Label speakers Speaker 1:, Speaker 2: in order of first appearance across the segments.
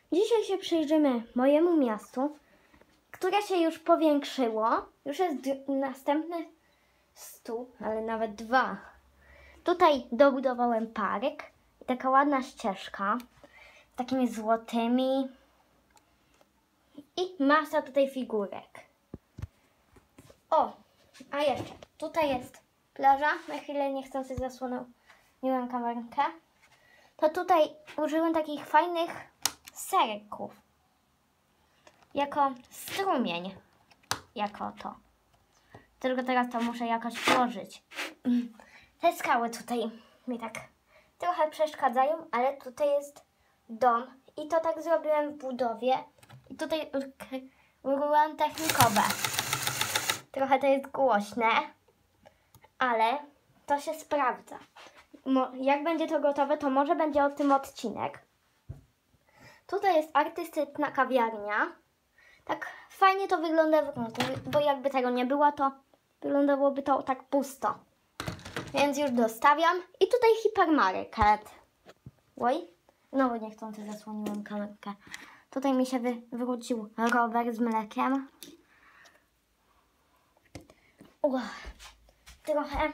Speaker 1: Dzisiaj się przyjrzymy mojemu miastu, które się już powiększyło. Już jest następny stół, ale nawet dwa. Tutaj dobudowałem park i taka ładna ścieżka z takimi złotymi i masa tutaj figurek. O, a jeszcze tutaj jest plaża. Na chwilę niechcący zasłoniłem kamerkę. To tutaj użyłem takich fajnych serków jako strumień, jako to. Tylko teraz to muszę jakoś włożyć. Te skały tutaj mi tak trochę przeszkadzają, ale tutaj jest dom i to tak zrobiłem w budowie. I tutaj użyłem technikowe. Trochę to jest głośne, ale to się sprawdza. Jak będzie to gotowe, to może będzie o tym odcinek. Tutaj jest artystyczna kawiarnia. Tak fajnie to wygląda, bo jakby tego nie było, to wyglądałoby to tak pusto. Więc już dostawiam. I tutaj hipermarket. Oj, no bo niechcący zasłoniłem kamerkę. Tutaj mi się wywrócił rower z mlekiem. Trochę.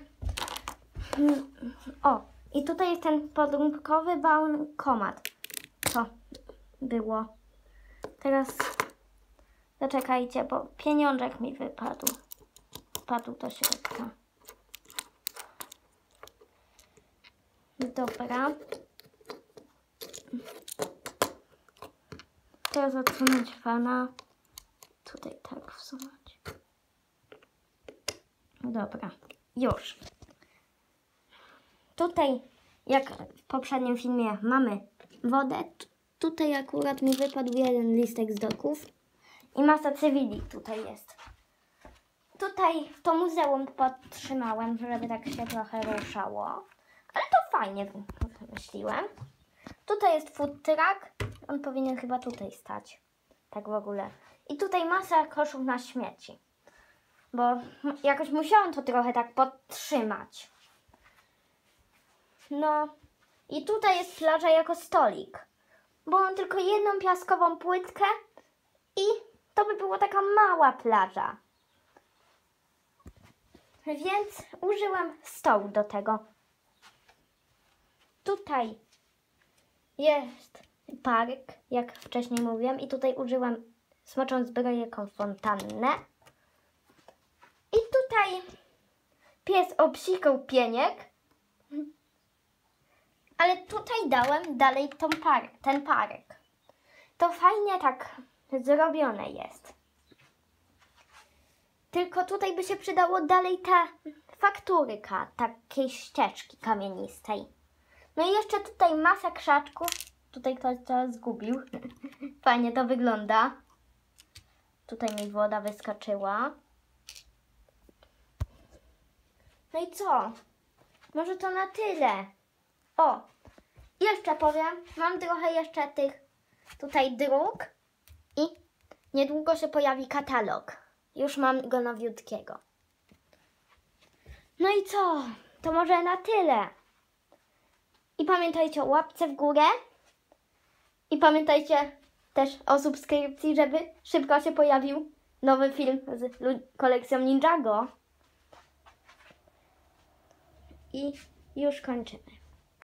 Speaker 1: O, i tutaj jest ten podróbkowy bankomat. Co było? Teraz zaczekajcie, bo pieniążek mi wypadł. Wpadł do środka. Dobra. Teraz odsunąć pana. Tutaj tak wsunąć. Dobra, już. Tutaj, jak w poprzednim filmie, mamy wodę. Tutaj akurat mi wypadł jeden listek z doków. I masa cywili tutaj jest. Tutaj to muzeum podtrzymałem, żeby tak się trochę ruszało. Ale to fajnie wymyśliłem. Tutaj jest food truck. On powinien chyba tutaj stać. Tak w ogóle. I tutaj masa koszów na śmieci. Bo jakoś musiałam to trochę tak podtrzymać. No. I tutaj jest plaża jako stolik. Bo mam tylko jedną piaskową płytkę i to by była taka mała plaża. Więc użyłem stołu do tego. Tutaj jest park, jak wcześniej mówiłem. I tutaj użyłem smoczą zbroję jako fontannę. I tutaj pies obsikał pieniek. Ale tutaj dałem dalej ten park. To fajnie tak zrobione jest. Tylko tutaj by się przydało dalej ta fakturka, takiej ścieżki kamienistej. No i jeszcze tutaj masa krzaczków. Tutaj ktoś to zgubił. Fajnie to wygląda. Tutaj mi woda wyskoczyła. No i co? Może to na tyle. O, jeszcze powiem, mam trochę jeszcze tych tutaj dróg i niedługo się pojawi katalog. Już mam go nowiutkiego. No i co? To może na tyle. I pamiętajcie o łapce w górę. I pamiętajcie też o subskrypcji, żeby szybko się pojawił nowy film z kolekcją Ninjago. I już kończymy.